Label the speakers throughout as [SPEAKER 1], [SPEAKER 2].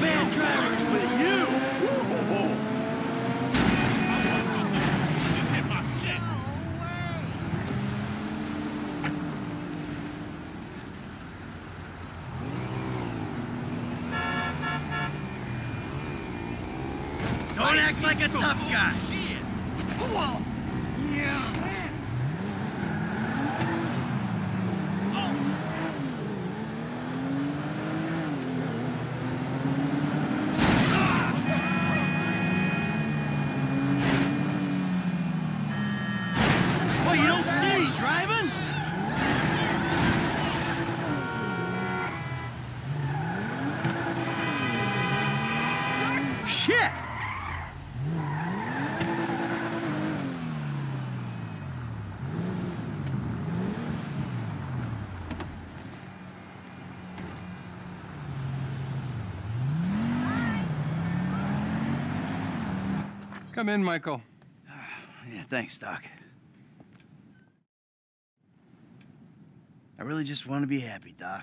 [SPEAKER 1] bad drivers, but you... Whoa.
[SPEAKER 2] Just hit my shit.
[SPEAKER 1] Don't act like a tough guy.
[SPEAKER 2] Shit.
[SPEAKER 1] Whoa. Yeah. Well, you don't see driving? Shit!
[SPEAKER 3] Come in, Michael.
[SPEAKER 1] Yeah, thanks, Doc. I really just want to be happy, Doc.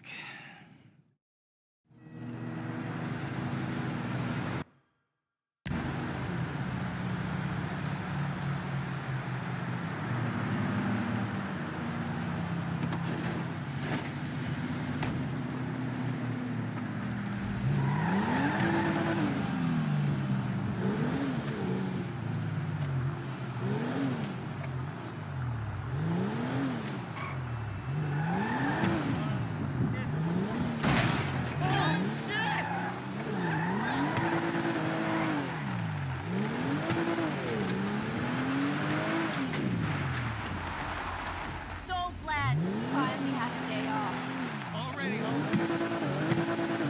[SPEAKER 4] So glad to finally have a day off.
[SPEAKER 2] Already home.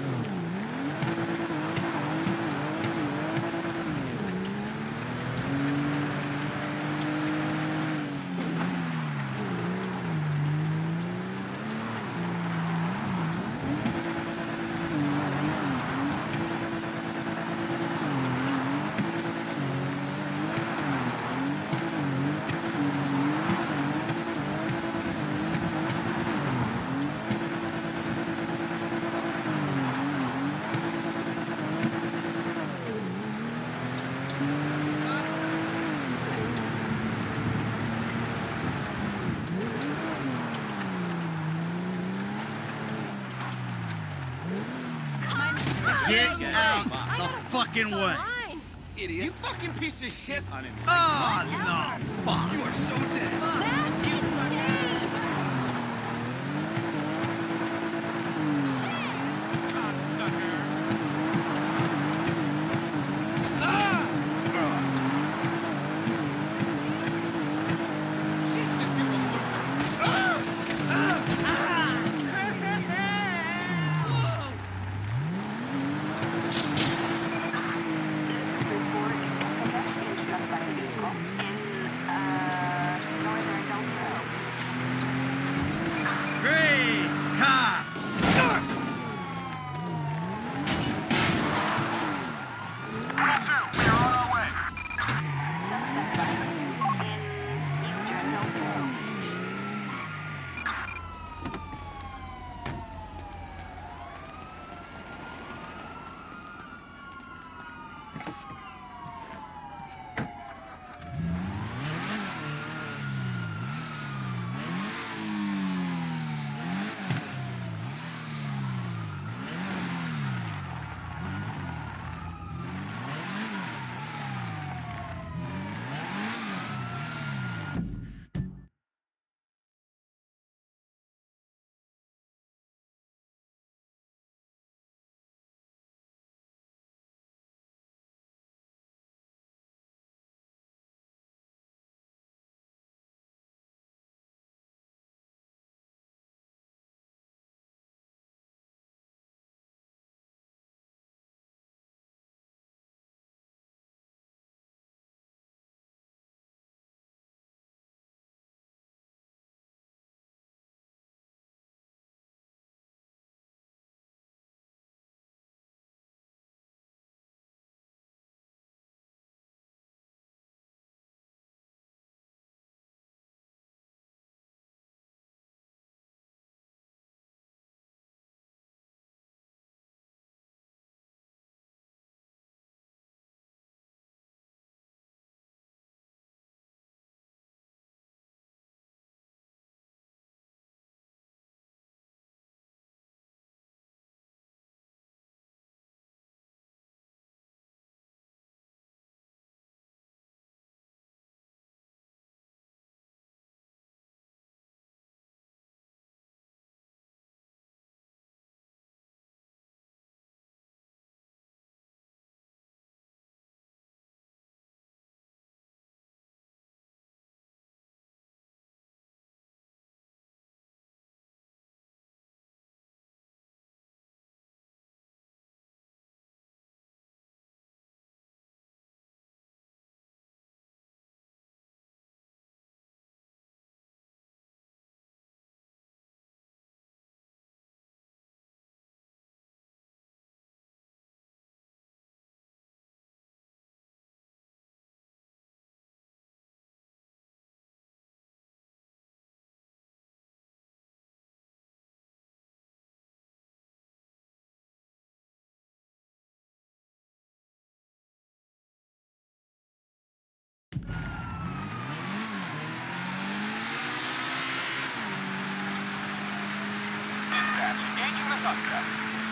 [SPEAKER 1] Get out the fucking way!
[SPEAKER 2] Idiot. You fucking piece of shit.
[SPEAKER 1] Oh, no, fuck.
[SPEAKER 2] You are so dead.
[SPEAKER 4] That's insane!
[SPEAKER 2] Jesus, you're a loser.
[SPEAKER 5] Report investigation struck by a vehicle in northern Delco.
[SPEAKER 3] contact.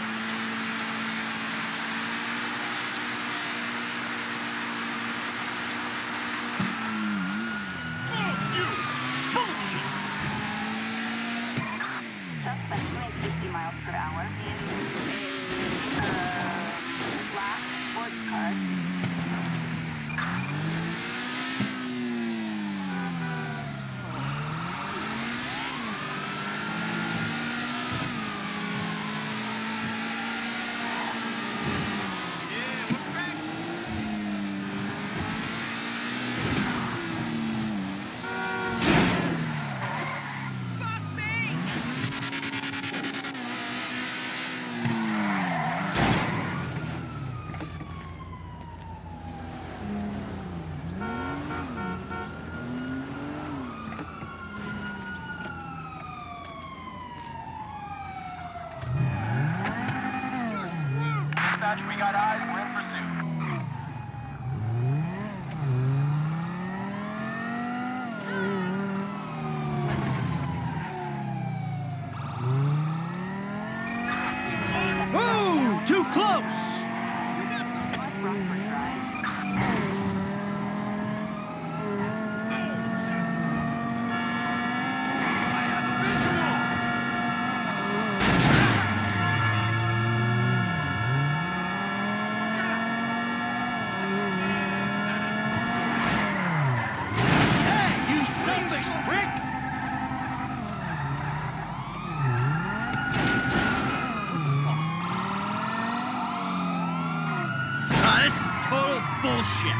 [SPEAKER 2] Fuck you! Bullshit!
[SPEAKER 5] Suspect doing 50 miles per hour in a black sports car.
[SPEAKER 2] Yeah, what's back? Fuck me! You're screwed!
[SPEAKER 3] Dispatch, we got eyes. We're in pursuit.
[SPEAKER 1] Whoa! Too close!
[SPEAKER 2] You got some...
[SPEAKER 5] West Rockford Drive.
[SPEAKER 2] I have a visual!
[SPEAKER 1] Hey, you selfish prick! Ah, this is total bullshit.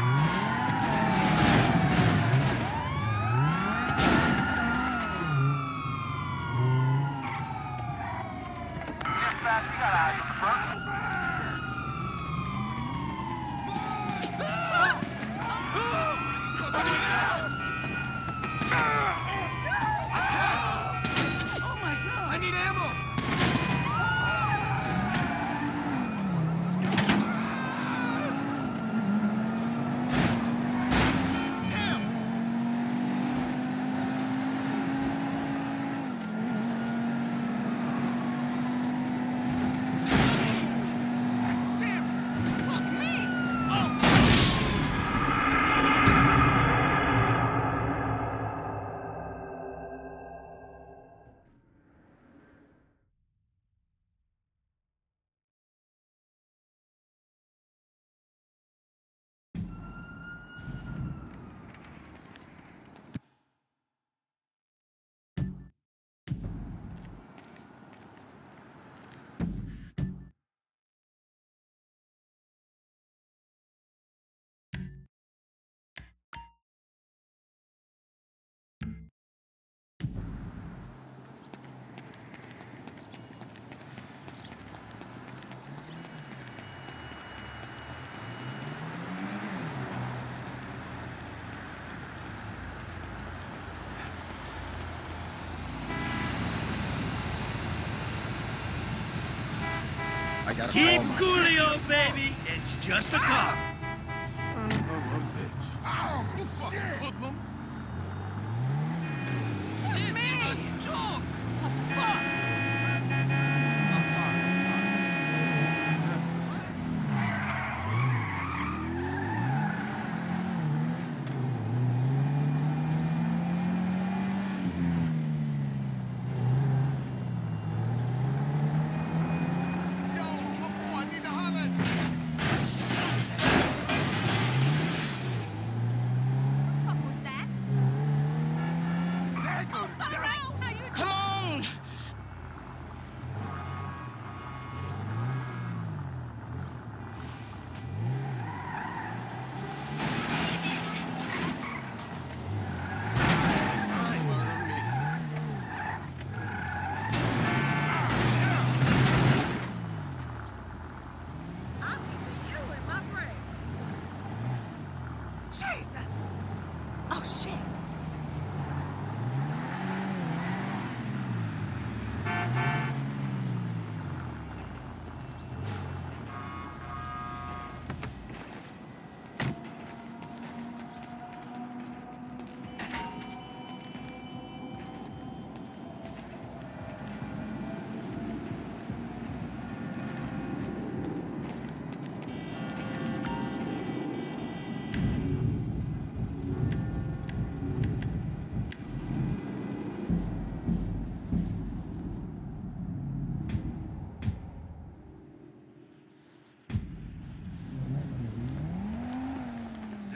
[SPEAKER 3] Dispatch, we got eyes on the front.
[SPEAKER 2] I need ammo! Damn! Fuck me! Oh!
[SPEAKER 6] I gotta
[SPEAKER 1] Keep
[SPEAKER 6] call my...
[SPEAKER 1] coolio, baby. It's just a car.
[SPEAKER 6] Son of a bitch.
[SPEAKER 2] Ow! You fucking hoodlum! This is a joke! What the fuck? I'm sorry, Yo, my boy, I need to holler at you!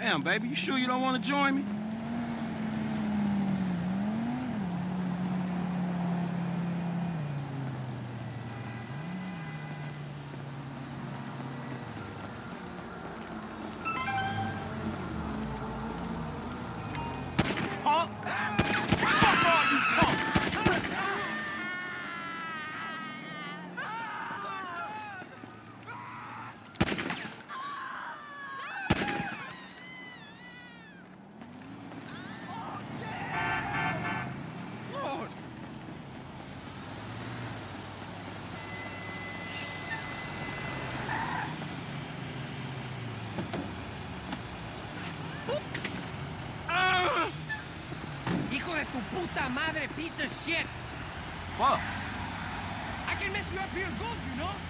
[SPEAKER 1] Damn, baby, you sure you don't want to join me?
[SPEAKER 2] Punk! Fuck all you punks! Lord!
[SPEAKER 7] Hijo de tu puta madre, piece of shit!
[SPEAKER 1] Fuck.
[SPEAKER 7] I can mess you up here good, you know?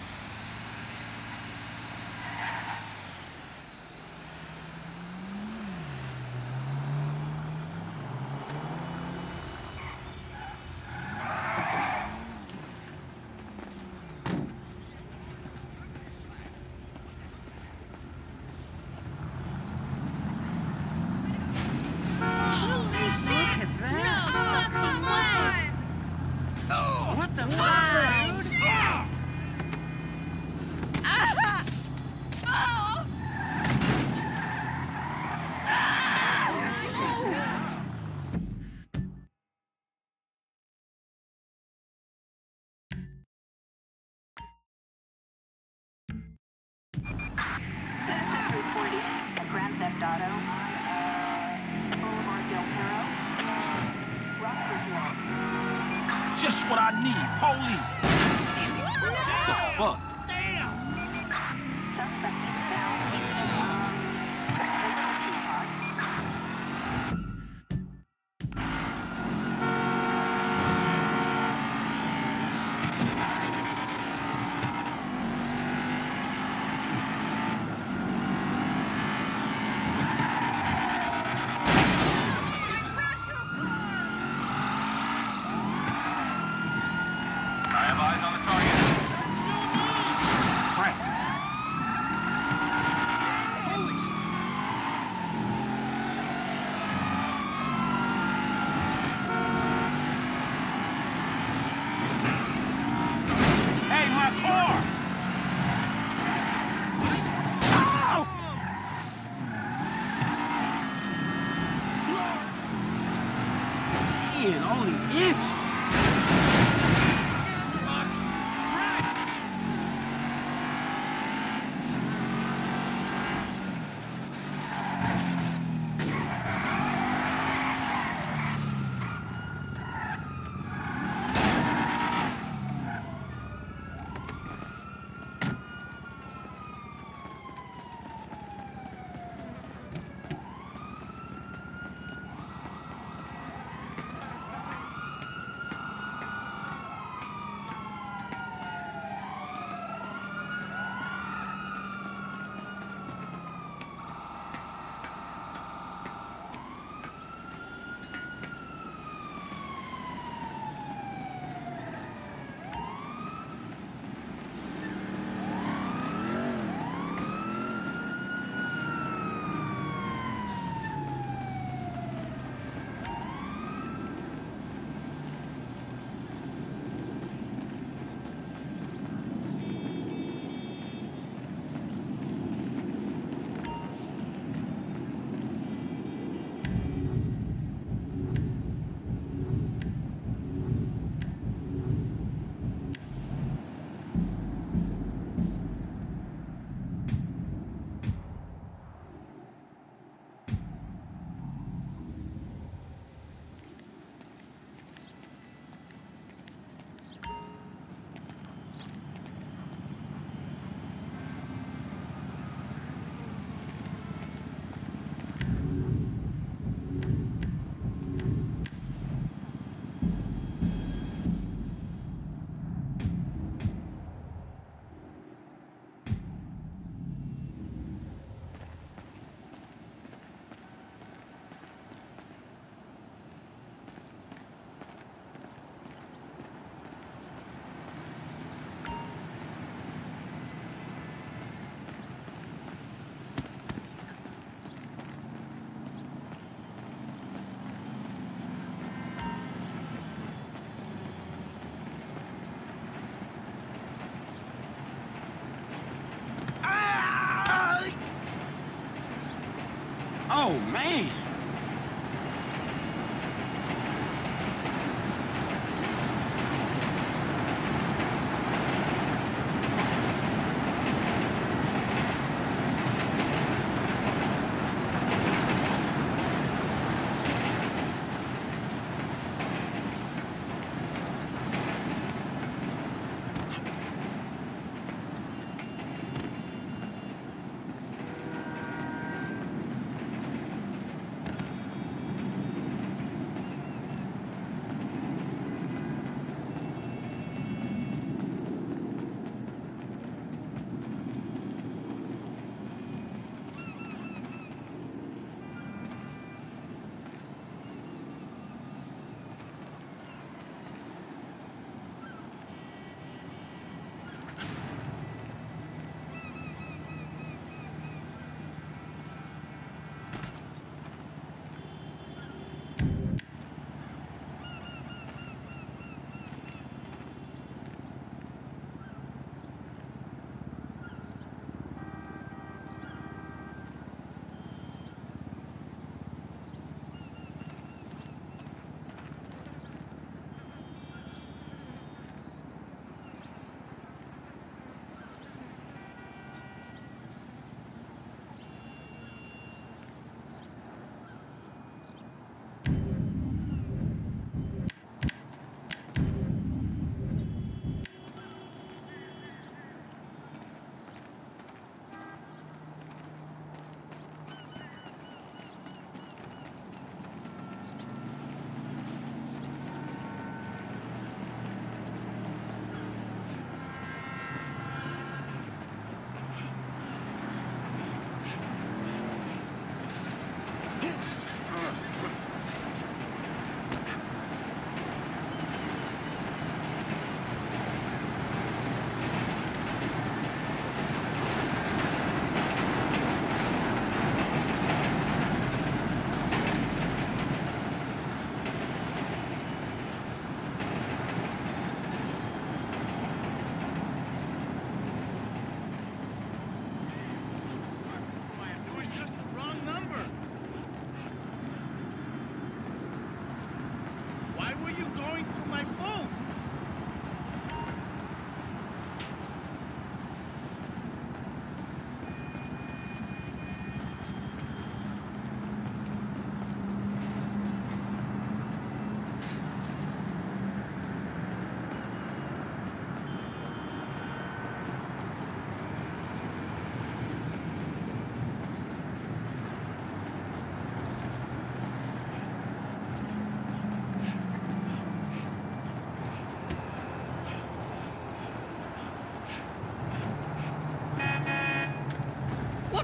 [SPEAKER 4] Holy shit! Look at that! No fucking way!
[SPEAKER 1] What the
[SPEAKER 4] Wow, dude!
[SPEAKER 5] Citizens reporting a Grand Theft Auto, Boulevard Del Perro, Rockford.
[SPEAKER 1] Just what I need, police. What the fuck?
[SPEAKER 5] Suspect is found.
[SPEAKER 3] I have eyes on the target.
[SPEAKER 1] Crap.
[SPEAKER 7] Holy shit!
[SPEAKER 1] Hey, my car! Ow! Ian, only inches.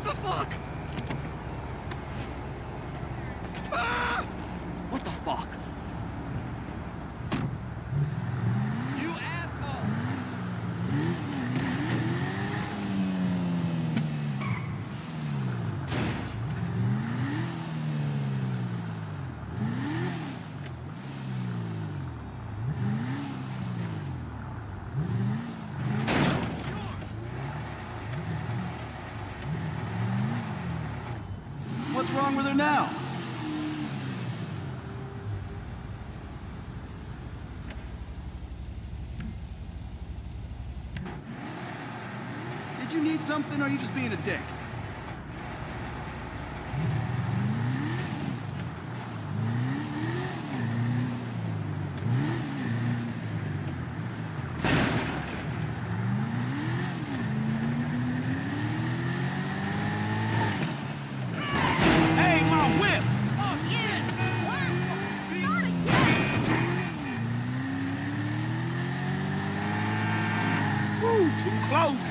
[SPEAKER 2] the fuck? Ah!
[SPEAKER 8] What the fuck?
[SPEAKER 7] You asshole!
[SPEAKER 1] What's wrong with her now? Did you need something, or are you just being a dick? Hey, my whip!
[SPEAKER 7] Oh, yes!
[SPEAKER 4] Not again!
[SPEAKER 1] Woo, too close!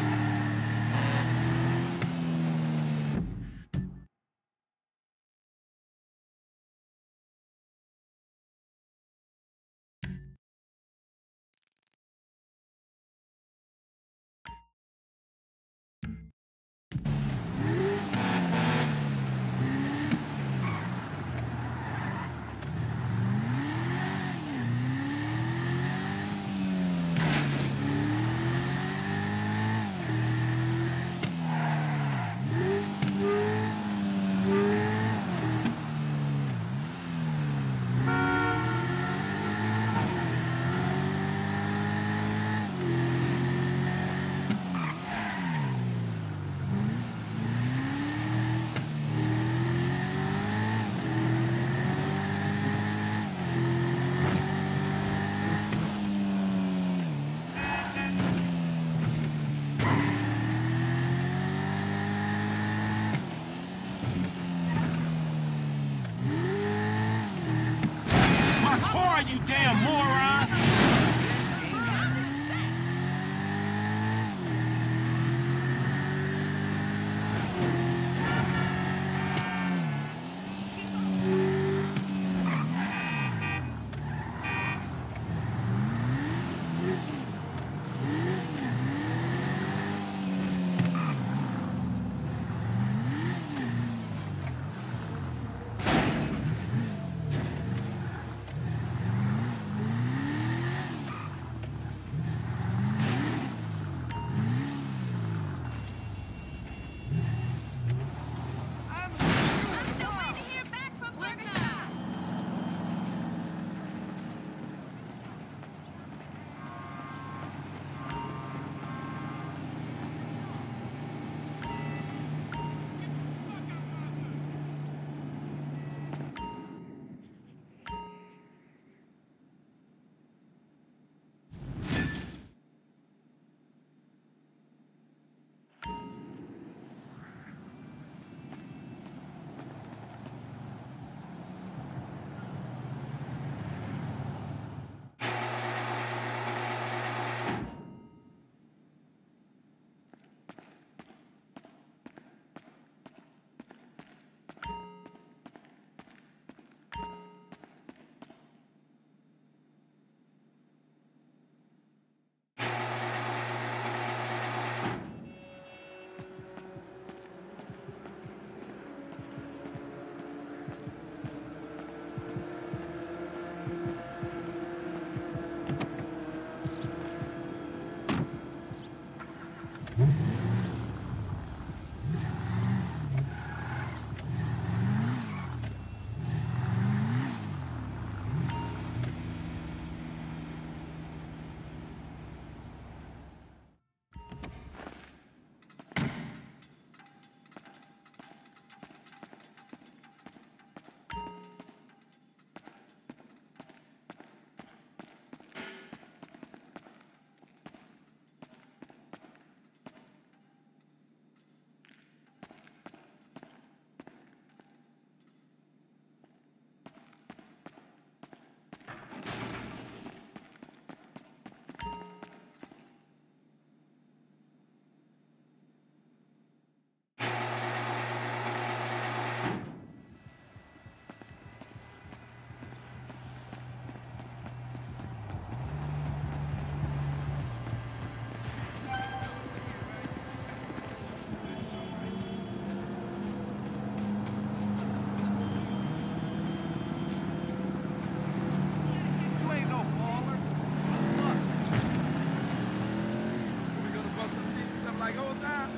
[SPEAKER 6] whole time?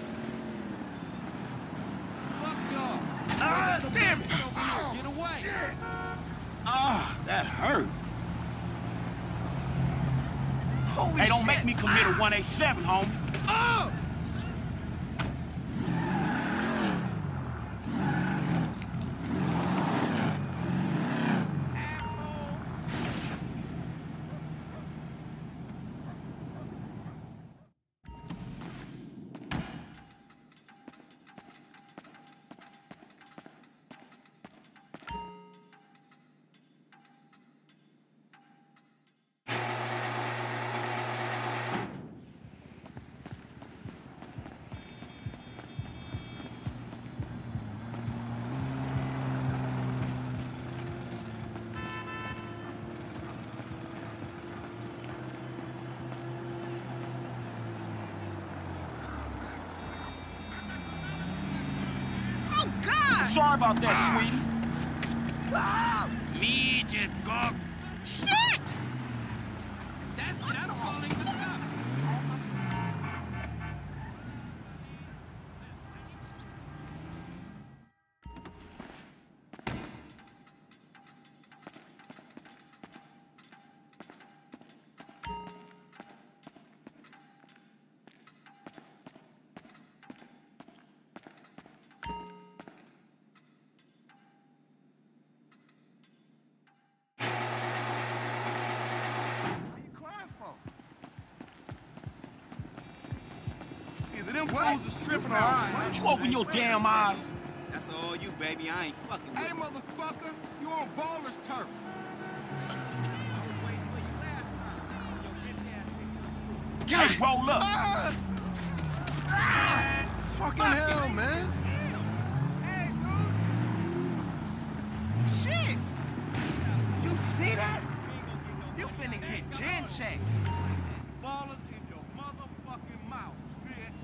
[SPEAKER 2] Fuck y'all.
[SPEAKER 6] Ah, damn it!
[SPEAKER 2] Get away.
[SPEAKER 6] Shit.
[SPEAKER 1] Ah, that hurt.
[SPEAKER 6] Holy
[SPEAKER 1] Hey, don't
[SPEAKER 6] shit.
[SPEAKER 1] make me commit a 187, homie.
[SPEAKER 6] Oh!
[SPEAKER 1] Sorry about that, sweetie.
[SPEAKER 7] Midget Gox.
[SPEAKER 4] Shit!
[SPEAKER 2] That's it. I don't want to leave the top.
[SPEAKER 6] Either them fools is tripping or I
[SPEAKER 1] Why don't you open your damn eyes?
[SPEAKER 8] That's all you, baby. I ain't fucking with
[SPEAKER 6] Hey,
[SPEAKER 8] you.
[SPEAKER 6] motherfucker, you on baller's turf.
[SPEAKER 1] Hey, roll up.
[SPEAKER 6] Fucking hell, man.
[SPEAKER 2] Hey, dude. Shit. You see that? You finna get chin checked.
[SPEAKER 6] Ballers in your motherfucking mouth, bitch.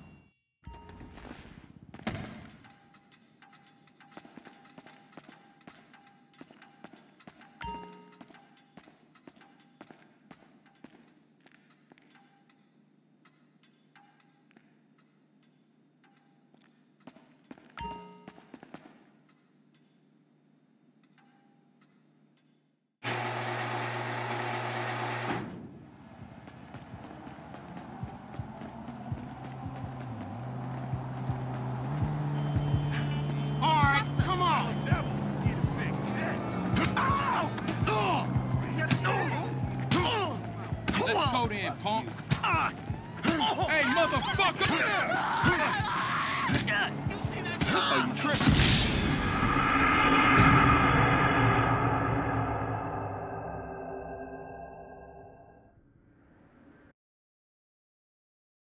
[SPEAKER 6] All right, come on.
[SPEAKER 2] Let's go then, punk. Hey, motherfucker.
[SPEAKER 6] Oh, you tripping?